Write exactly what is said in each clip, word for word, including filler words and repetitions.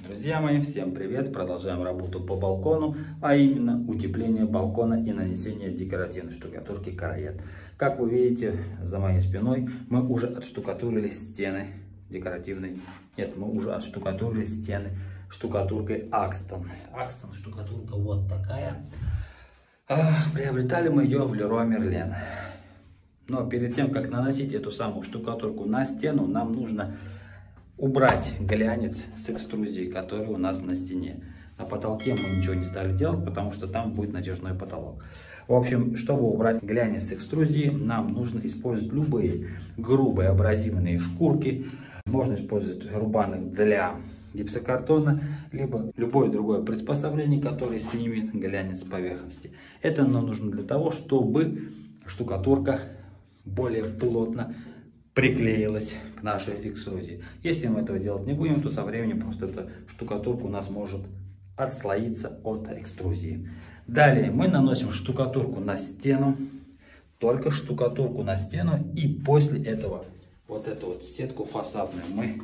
Друзья мои, всем привет! Продолжаем работу по балкону, а именно утепление балкона и нанесение декоративной штукатурки караед. Как вы видите за моей спиной, мы уже отштукатурили стены декоративной. Нет, мы уже отштукатурили стены штукатуркой Акстон. Акстон штукатурка вот такая. Приобретали мы ее в Леруа Мерлен. Но перед тем, как наносить эту самую штукатурку на стену, нам нужно убрать глянец с экструзией, который у нас на стене. На потолке мы ничего не стали делать, потому что там будет натяжной потолок. В общем, чтобы убрать глянец с экструзии, нам нужно использовать любые грубые абразивные шкурки. Можно использовать рубанок для гипсокартона, либо любое другое приспособление, которое снимет глянец с поверхности. Это нам нужно для того, чтобы штукатурка более плотно приклеилась к нашей экструзии. Если мы этого делать не будем, то со временем просто эта штукатурка у нас может отслоиться от экструзии. Далее мы наносим штукатурку на стену, только штукатурку на стену, и после этого вот эту вот сетку фасадную мы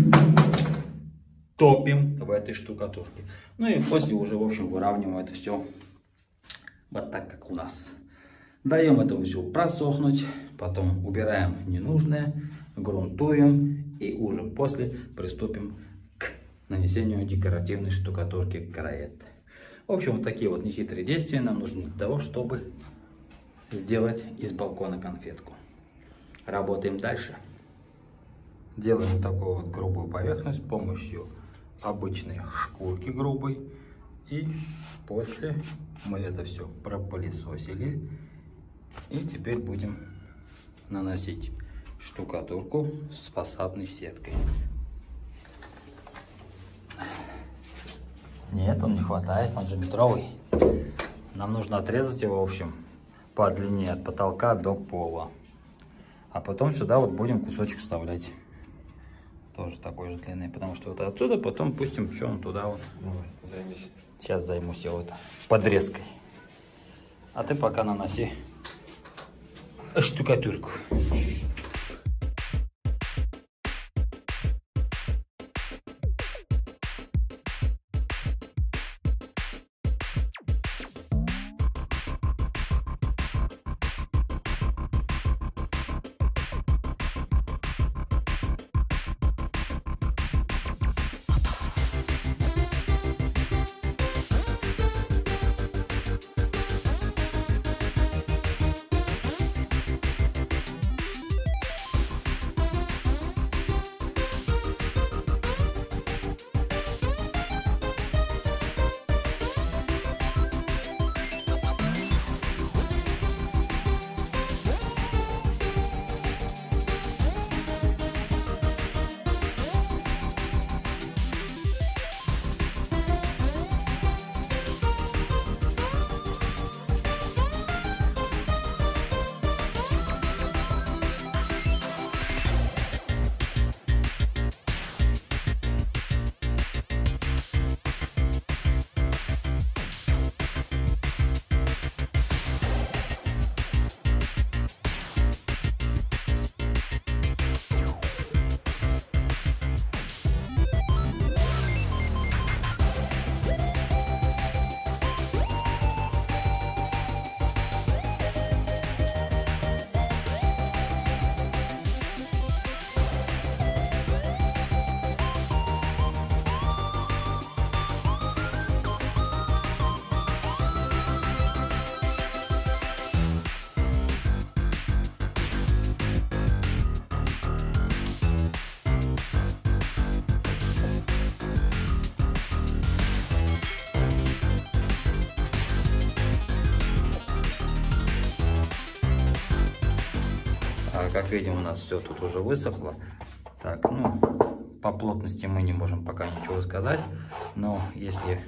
топим в этой штукатурке. Ну и после уже, в общем, выравниваем это все вот так, как у нас. Даем этому все просохнуть, потом убираем ненужное, грунтуем и уже после приступим к нанесению декоративной штукатурки караед. В общем, вот такие вот нехитрые действия нам нужны для того, чтобы сделать из балкона конфетку. Работаем дальше. Делаем такую вот грубую поверхность с помощью обычной шкурки грубой. И после мы это все пропылесосили. И теперь будем наносить штукатурку с фасадной сеткой. Нет, он не хватает, он же метровый. Нам нужно отрезать его, в общем, по длине от потолка до пола. А потом сюда вот будем кусочек вставлять. Тоже такой же длины, потому что вот отсюда потом пустим, что он туда вот. Давай, займись. Сейчас займусь я вот подрезкой. А ты пока наноси штукатурку. Как видим, у нас все тут уже высохло. Так, ну, по плотности мы не можем пока ничего сказать. Но если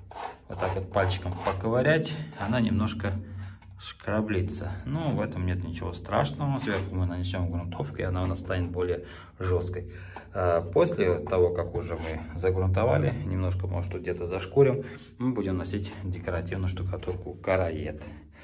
вот так вот пальчиком поковырять, она немножко шкраблится. Ну, в этом нет ничего страшного. Сверху мы нанесем грунтовку, и она у нас станет более жесткой. После того, как уже мы загрунтовали, немножко, может, где-то зашкурим, мы будем носить декоративную штукатурку караед.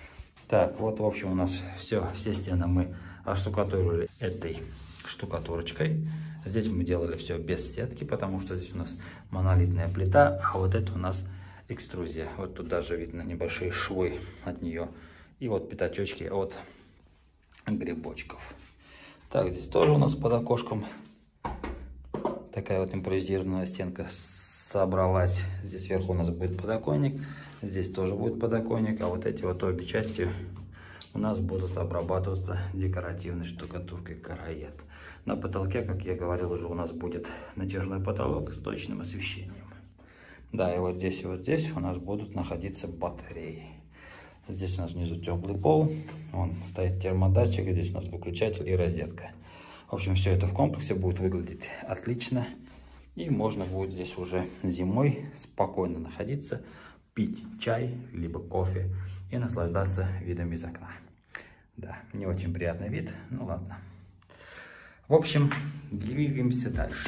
Так, вот, в общем, у нас все, все стены мы оштукатурили этой штукатурочкой. Здесь мы делали все без сетки, потому что здесь у нас монолитная плита, а вот это у нас экструзия. Вот тут даже видно небольшие швы от нее. И вот пятачочки от грибочков. Так, здесь тоже у нас под окошком такая вот импровизированная стенка собралась. Здесь сверху у нас будет подоконник, здесь тоже будет подоконник, а вот эти вот обе части у нас будут обрабатываться декоративной штукатуркой караед. На потолке, как я говорил, уже у нас будет натяжной потолок с точным освещением. Да, и вот здесь и вот здесь у нас будут находиться батареи. Здесь у нас внизу теплый пол, вон стоит термодатчик, здесь у нас выключатель и розетка. В общем, все это в комплексе будет выглядеть отлично. И можно будет здесь уже зимой спокойно находиться, пить чай, либо кофе и наслаждаться видом из окна. Да, не очень приятный вид, ну ладно. В общем, двигаемся дальше.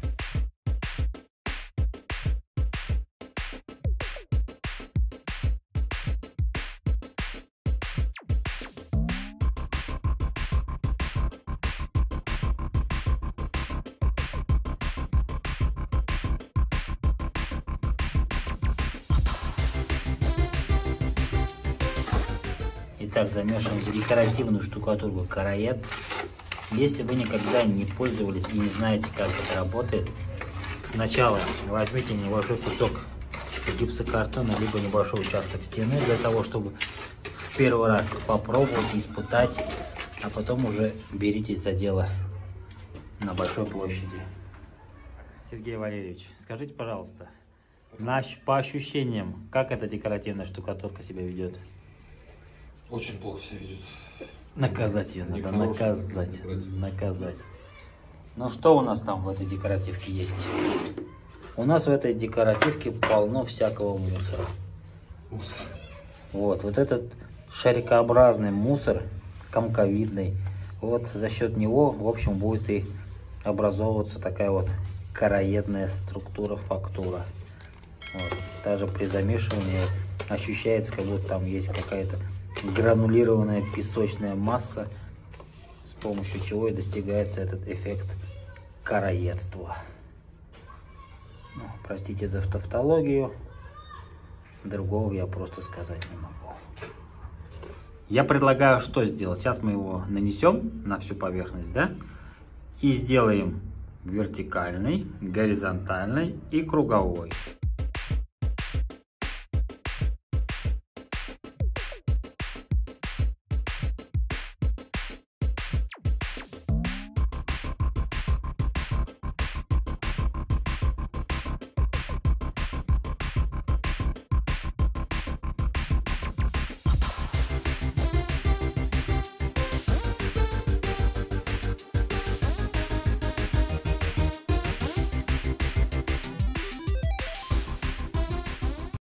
Итак, замешиваем декоративную штукатурку караед. Если вы никогда не пользовались и не знаете, как это работает, сначала возьмите небольшой кусок гипсокартона, либо небольшой участок стены, для того, чтобы в первый раз попробовать, испытать, а потом уже беритесь за дело на большой площади. Сергей Валерьевич, скажите, пожалуйста, по ощущениям, как эта декоративная штукатурка себя ведет? Очень плохо себя ведет. Наказать ее надо, наказать, наказать. Ну что у нас там в этой декоративке есть? У нас в этой декоративке полно всякого мусора. Мусор. Вот, вот этот шарикообразный мусор, комковидный, вот за счет него, в общем, будет и образовываться такая вот караедная структура, фактура. Вот. Даже при замешивании ощущается, как будто там есть какая-то гранулированная песочная масса, с помощью чего и достигается этот эффект караедства. Ну, простите за тавтологию, другого я просто сказать не могу. Я предлагаю что сделать? Сейчас мы его нанесем на всю поверхность, да? И сделаем вертикальный, горизонтальный и круговой.